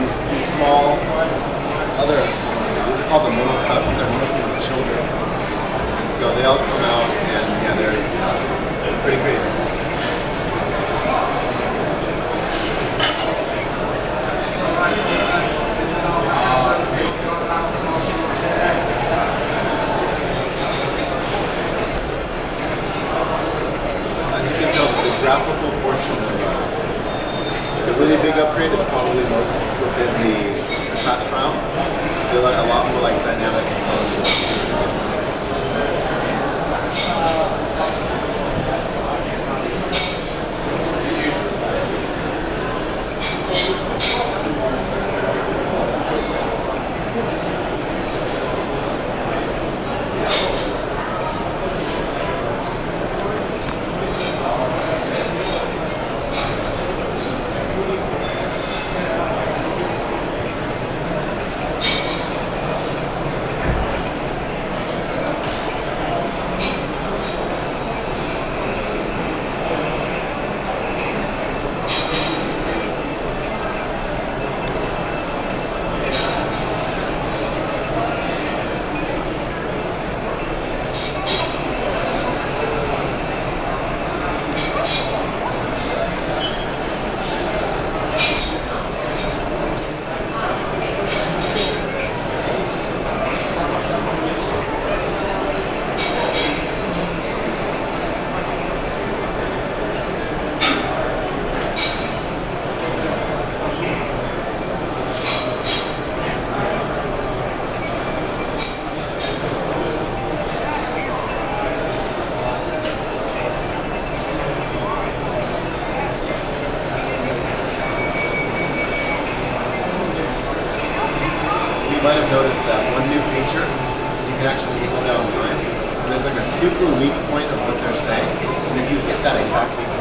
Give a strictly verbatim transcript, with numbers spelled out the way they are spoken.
these, these small other, these are called the mono cubs, they're mono children. And so they all come out and yeah, they're, they're pretty crazy. As you can tell, the graphical portion of uh, the really big upgrade is probably most within the past trials. They're like a lot more like dynamic. You might have noticed that one new feature is you can actually slow down time. And there's like a super weak point of what they're saying. And if you hit that exactly